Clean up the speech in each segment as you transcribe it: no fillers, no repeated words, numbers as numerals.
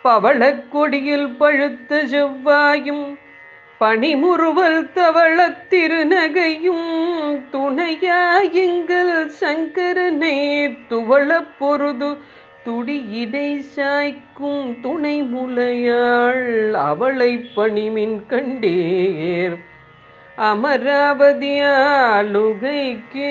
பவளக் கொடியில் பழுத்த செவ்வாயும் பனிமுறுவல் தவளத் திருநகையும் துணையாயுங்கள் சங்கரனே துவளப் பொருது துடியிடை சாய்க்கும் துணை முலையாள் அவளை பணிமின் கண்டேர் அமராவதி ஆளுகைக்கே.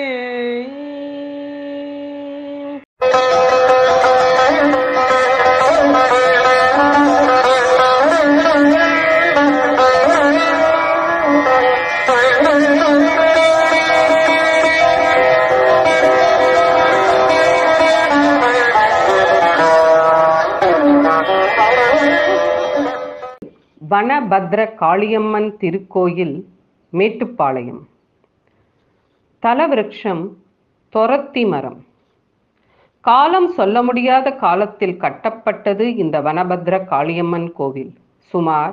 வனபத்ர காளியம்மன் திருக்கோயில், மேட்டுப்பாளையம். தலவிருட்சம் தொரத்தி மரம். காலம் சொல்ல முடியாத காலத்தில் கட்டப்பட்டது இந்த வனபத்ர காளியம்மன் கோவில். சுமார்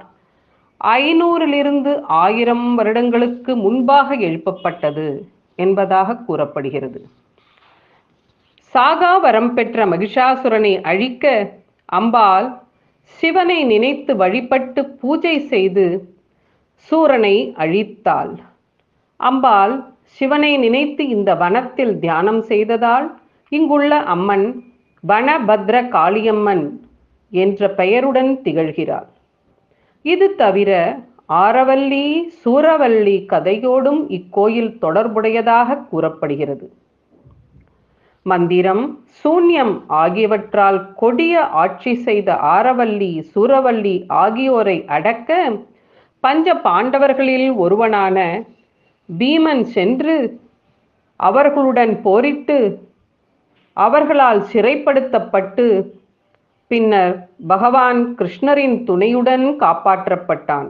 500 வருடங்களுக்கு முன்பாக எழுப்பப்பட்டது என்பதாக கூறப்படுகிறது. சாகா வரம் பெற்ற மகிஷாசுரனை அழிக்க அம்பாள் சிவனை நினைத்து வழிபட்டு பூஜை செய்து சூரனை அழித்தாள். அம்பாள் சிவனை நினைத்து இந்த வனத்தில் தியானம் செய்ததால் இங்குள்ள அம்மன் வனபத்ர காளியம்மன் என்ற பெயருடன் திகழ்கிறாள். இது தவிர ஆரவல்லி சூரவல்லி கதையோடும் இக்கோயில் தொடர்புடையதாக கூறப்படுகிறது. மந்திரம், சூன்யம் ஆகியவற்றால் கொடிய ஆட்சி செய்த ஆரவல்லி சூரவல்லி ஆகியோரை அடக்க பஞ்ச பாண்டவர்களில் ஒருவனான பீமன் சென்று அவர்களுடன் போரிட்டு அவர்களால் சிறைப்படுத்தப்பட்டு பின்னர் பகவான் கிருஷ்ணரின் துணையுடன் காப்பாற்றப்பட்டான்.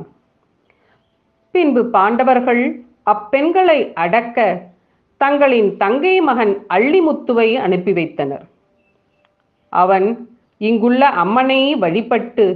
பின்பு பாண்டவர்கள் அப்பெண்களை அடக்க தங்களின் தங்கை மகன் அள்ளிமுத்துவை அனுப்பி வைத்தனர். அவன் இங்குள்ள அம்மனை வழிபட்டு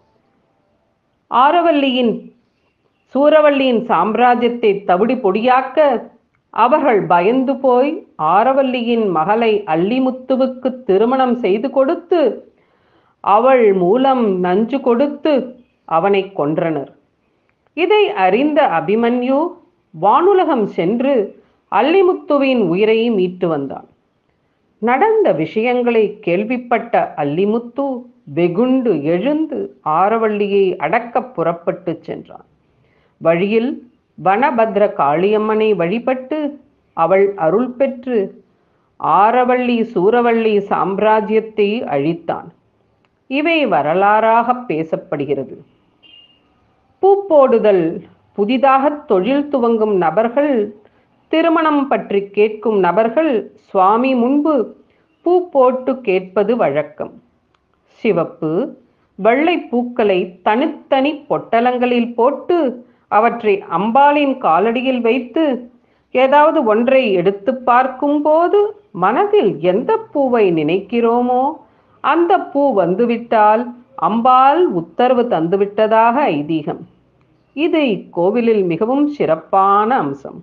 ஆரவல்லியின் சூரவல்லியின் சாம்ராஜ்யத்தை தவிடு பொடியாக்க அவர்கள் பயந்து போய் ஆரவல்லியின் மகளை அள்ளிமுத்துவுக்கு திருமணம் செய்து கொடுத்து அவள் மூலம் நஞ்சு கொடுத்து அவனை கொன்றனர். இதை அறிந்த அபிமன்யு வானுலகம் சென்று அள்ளிமுத்துவின் உயிரை மீட்டு வந்தான். நடந்த விஷயங்களை கேள்விப்பட்ட அள்ளிமுத்து வெகுண்டு எழுந்து ஆரவல்லியை அடக்க புறப்பட்டு சென்றான். வழியில் வனபத்ர காளியம்மனை வழிபட்டு அவள் அருள் பெற்று ஆரவல்லி சூரவல்லி சாம்ராஜ்யத்தை அழித்தான். இவை வரலாறாக பேசப்படுகிறது. பூப்போடுதல், புதிதாக தொழில் துவங்கும் நபர்கள், திருமணம் பற்றி கேட்கும் நபர்கள் சுவாமி முன்பு பூ போட்டு கேட்பது வழக்கம். சிவப்பு, வெள்ளை பூக்களை தனித்தனி பொட்டலங்களில் போட்டு அவற்றை அம்பாளின் காலடியில் வைத்து ஏதாவது ஒன்றை எடுத்து பார்க்கும் போது மனதில் எந்த பூவை நினைக்கிறோமோ அந்த பூ வந்துவிட்டால் அம்பாள் உத்தரவு தந்துவிட்டதாக ஐதீகம். இது இக்கோவிலில் மிகவும் சிறப்பான அம்சம்.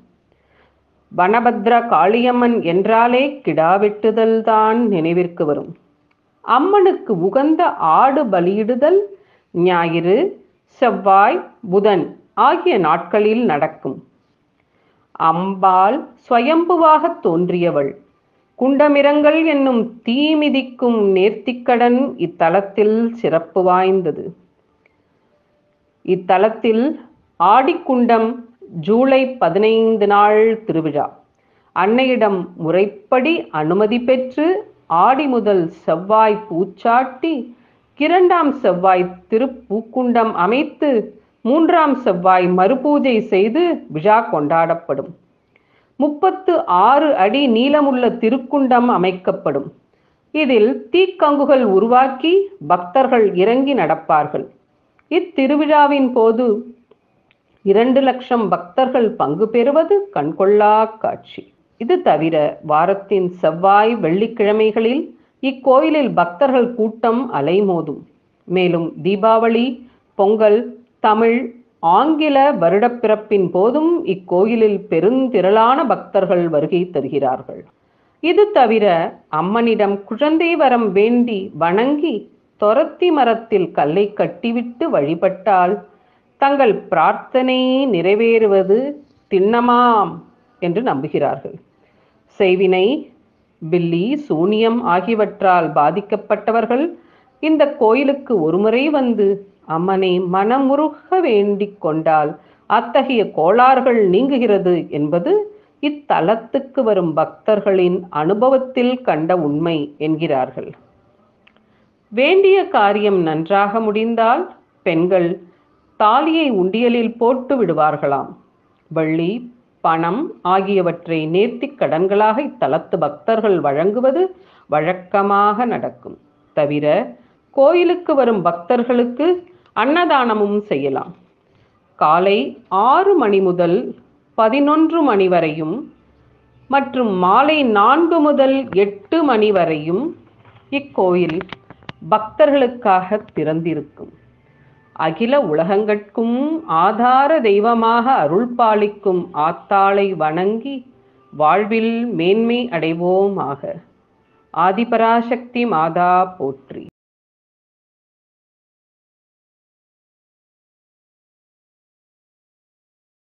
வனபத்ர காளியம்மன் என்றாலே கிடா வெட்டுதல் தான் நினைவிற்கு வரும். அம்மனுக்கு உகந்த ஆடு பலியிடுதல் ஞாயிறு, செவ்வாய், புதன் ஆகிய நாட்களில் நடக்கும். அம்பாள் ஸ்வயம்புவாக தோன்றியவள். குண்டமிரங்கள் என்னும் தீமிதிக்கும் நேர்த்திக்கடன் இத்தலத்தில் சிறப்பு வாய்ந்தது. இத்தலத்தில் ஆடிக்குண்டம் ஜூலை 15 நாள் திருவிழா. அன்னையிடம் முறைப்படி அனுமதி பெற்று ஆடி முதல் செவ்வாய் பூச்சாட்டி 2ஆம் செவ்வாய் திருப்பூக்குண்டம் அமைத்து 3ஆம் செவ்வாய் மறுபூஜை செய்து விழா கொண்டாடப்படும். 36 அடி நீளமுள்ள திருக்குண்டம் அமைக்கப்படும். இதில் தீக்கங்குகள் உருவாக்கி பக்தர்கள் இறங்கி நடப்பார்கள். இத்திருவிழாவின் போது 2 லட்சம் பக்தர்கள் பங்கு பெறுவது கண்கொள்ளா காட்சி. இது தவிர வாரத்தின் செவ்வாய் வெள்ளிக்கிழமைகளில் இக்கோயிலில் பக்தர்கள் கூட்டம் அலைமோதும். மேலும் தீபாவளி, பொங்கல், தமிழ், ஆங்கில வருடப்பிறப்பின் போதும் இக்கோயிலில் பெருந்திரளான பக்தர்கள் வருகை தருகிறார்கள். இது தவிர அம்மனிடம் குழந்தை வரம் வேண்டி வணங்கி தொரத்தி மரத்தில் கல்லை கட்டிவிட்டு வழிபட்டால் தங்கள் பிரார்த்தனை நிறைவேறுவது திண்ணமாம் என்று நம்புகிறார்கள். செய்வினை, பில்லி, சூனியம் ஆகியவற்றால் பாதிக்கப்பட்டவர்கள் இந்த கோயிலுக்கு ஒருமுறை வந்து அம்மனை மனமுருக வேண்டிக் கொண்டால் அத்தகைய கோளாறுகள் நீங்குகிறது என்பது இத்தலத்துக்கு வரும் பக்தர்களின் அனுபவத்தில் கண்ட உண்மை என்கிறார்கள். வேண்டிய காரியம் நன்றாக முடிந்தால் பெண்கள் தாலியை உண்டியலில் போட்டு விடுவார்களாம். வெள்ளி, பணம் ஆகியவற்றை நேர்த்திக் கடன்களாக இத்தலத்து பக்தர்கள் வழங்குவது வழக்கமாக நடக்கும். தவிர கோயிலுக்கு வரும் பக்தர்களுக்கு அன்னதானமும் செய்யலாம். காலை 6 மணி முதல் 11 மணி வரையும் மற்றும் மாலை 4 முதல் 8 மணி வரையும் இக்கோயில் பக்தர்களுக்காக திறந்திருக்கும். அகில உலகங்கட்கும் ஆதார தெய்வமாக அருள் பாலிக்கும் ஆத்தாளை வணங்கி வாழ்வில் மேன்மை அடைவோமாக. ஆதிபராசக்தி மாதா போற்றி.